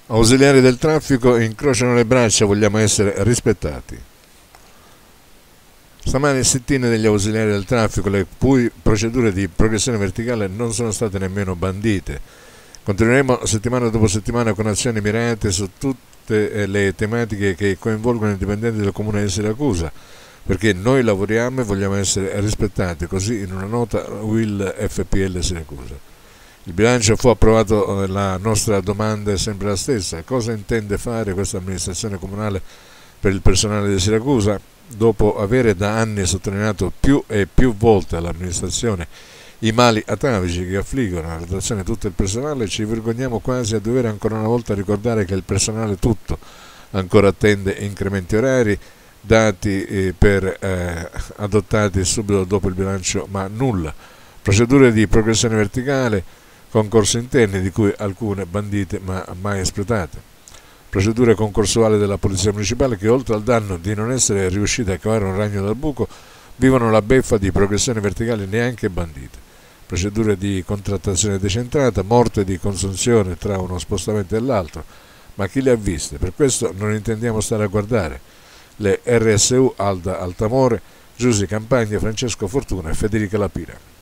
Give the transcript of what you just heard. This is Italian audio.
Ausiliari del traffico incrociano le braccia, vogliamo essere rispettati. Stamani il sit-in degli ausiliari del traffico, le cui procedure di progressione verticale non sono state nemmeno bandite. Continueremo settimana dopo settimana con azioni mirate su tutte le tematiche che coinvolgono i dipendenti del comune di Siracusa, perché noi lavoriamo e vogliamo essere rispettati, così in una nota UIL FPL Siracusa. Il bilancio fu approvato, la nostra domanda è sempre la stessa: cosa intende fare questa amministrazione comunale per il personale di Siracusa? Dopo avere da anni sottolineato più e più volte all'amministrazione i mali atavici che affliggono la redazione e tutto il personale, ci vergogniamo quasi a dover ancora una volta ricordare che il personale tutto ancora attende incrementi orari dati adottati subito dopo il bilancio, ma nulla. Procedure di progressione verticale, concorsi interni di cui alcune bandite ma mai espletate. Procedure concorsuali della Polizia Municipale che, oltre al danno di non essere riuscite a cavare un ragno dal buco, vivono la beffa di progressione verticale neanche bandite. Procedure di contrattazione decentrata, morte di consunzione tra uno spostamento e l'altro, ma chi le ha viste? Per questo non intendiamo stare a guardare. Le RSU Alda Altamore, Giusy Campagna, Francesco Fortuna e Federica Lapira.